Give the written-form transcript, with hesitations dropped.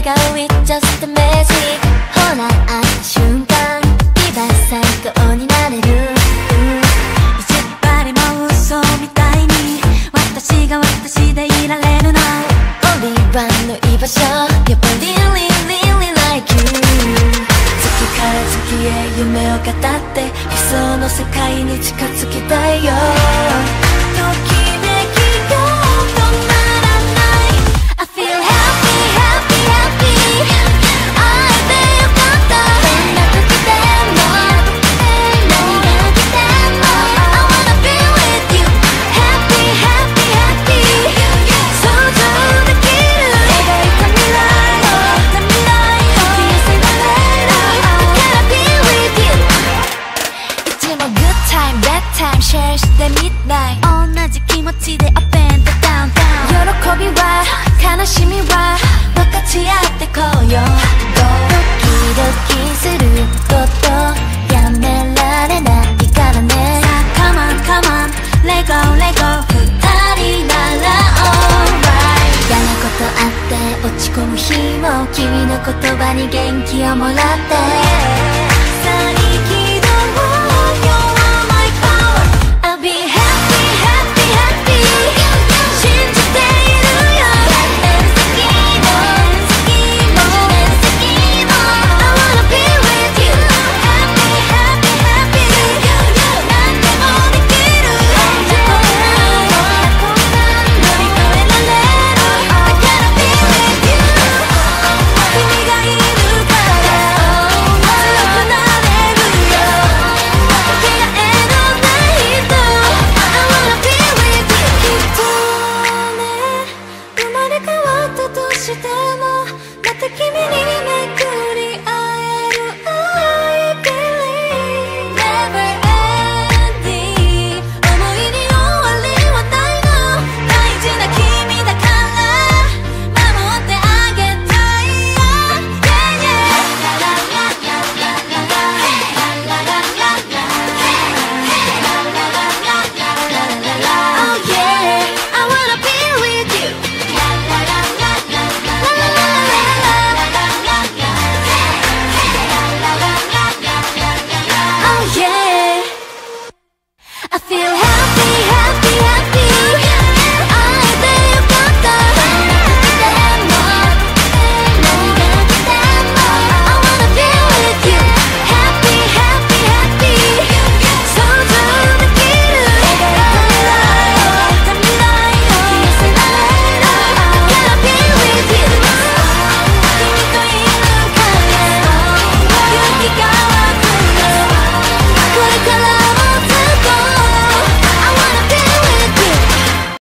が With just a magic ほら会った瞬間今最高になれる、 意地張りも嘘みたいに私が私でいられるの Only one の居場所 You're really really like you 月から月へ夢を語って理想の世界に近づきたいよ、ときめきが止まらない I feel happy happy happy 会えてよかったどんな時でも何が来ても I wanna be with you Happy happy happy 想像できる描いた未来を解き寄せられる I gotta be with you いつも good time bad time share してみたい同じ気持ちで up and down down 喜びは悲しみは分かち合ってこうよ、ドキドキすることやめられないからね、 さあ come on come on let go let go 二人なら alright 嫌なことあって落ち込む日も君の言葉に元気をもらって再起動 You're my power I'll be happy happy happy 信じているよ何年先も10年先も I wanna be with you Happy happy happy 何でもできるこんな乗り越えられる I gotta be with you 君がいるから強くなれるよかけがえのない人 I wanna be with you きっとね生まれ変わったとしてもまた君に